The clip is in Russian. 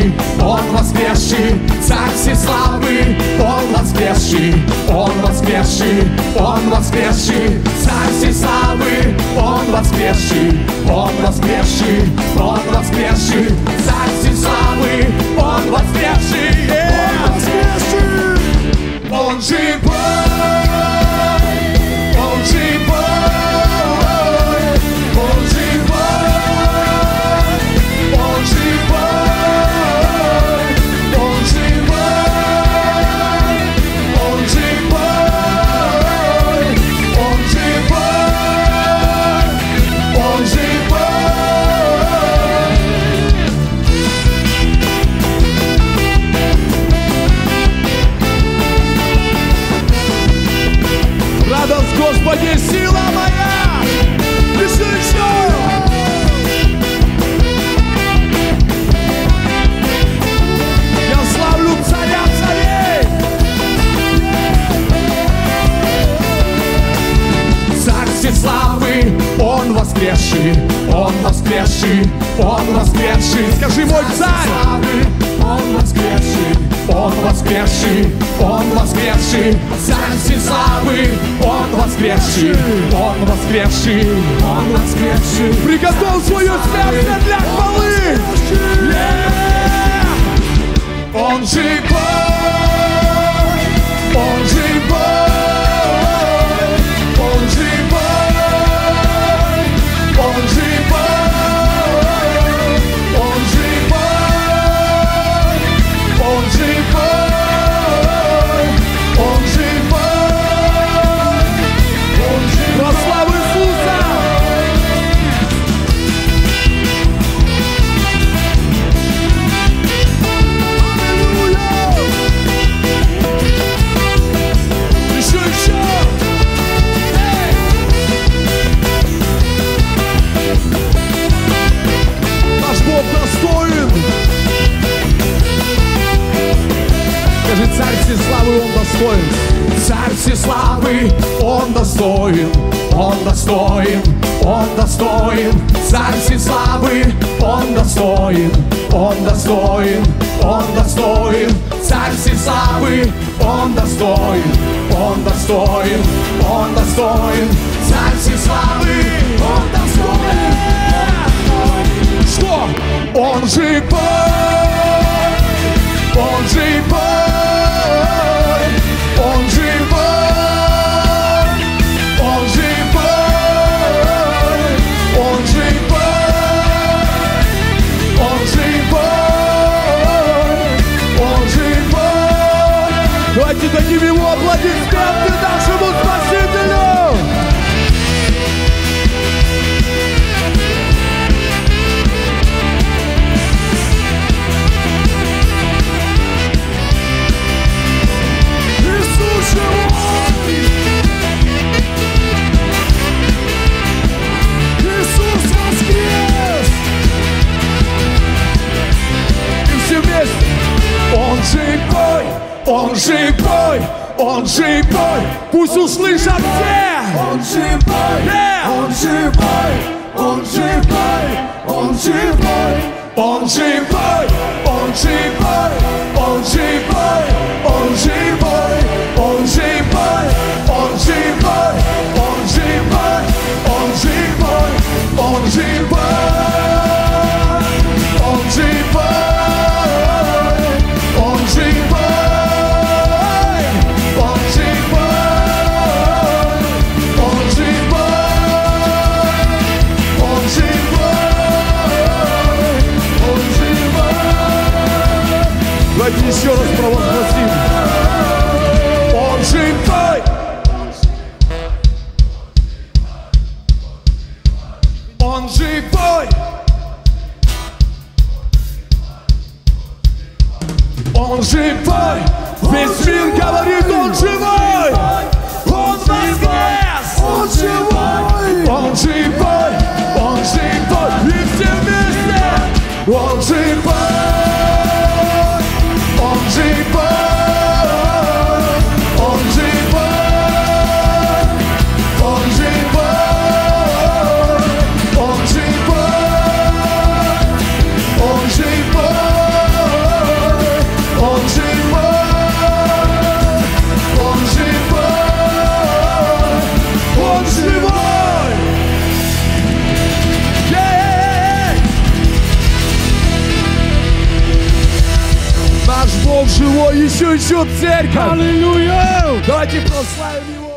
воскресший, Он воскресший, Царь всеславный, Он воскресший, Он воскресший, Он воскресший, Царь всеславный, Он воскресший, Он воскресший, Он воскресший, Царь всеславный, Он воскресший, Он воскресший, Он живой, Он живой, Он живой, Он живой, Он живой, Он живой, Он живой, Он живой. Радость Господи, сила моя! Еще! Я славлю царя царей! Царь всеславный, Он воскресший, Он воскресший, Он воскресший. Скажи, мой царь! Он воскресший, Он воскресший, Он воскресший, Царь всеславный, Он воскресший, Он воскресший, Он воскресший. Приготовь свое сердце для хвалы! Он живой, Он живой, Он живой, Он живой, Он живой, Он живой, Он живой, Он живой. Во славу Иисуса! Еще! Наш Бог достоин! Скажи, Царь всеславный, Он достоин. Царь всеславный, Он достоин, Он достоин, Он достоин. Царь всеславный, Он достоин, Он достоин, Он достоин. Царь всеславный, Он достоин, Он достоин, Он достоин. Царь всеславный, Он достоин. Что? Он живой, Он живой, Он живой, Он живой, Он живой, Он живой, Он живой. Давайте дадим Ему аплодисменты нашему Спасителю! Иисус воскрес! И все вместе! Он живой! Он живой! Он живой! Пусть услышат все! Он живой! Он живой! Он живой! Он живой! Он живой! Он живой! Он живой! Он живой! Он живой! Он живой! Он живой! Он живой! Он живой! Он живой! Он живой! Он живой! Он живой! Он живой! Он живой! Давайте еще раз провозгласим. Он живой! Он живой! Он живой! Весь мир говорит, Он живой! Он воскрес! Он живой! Он живой! Он живой! И все вместе! Он живой! Он живой! Он живой! Он живой! Он живой! Он живой! О, еще церковь. Аллилуйя! Давайте прославим Его.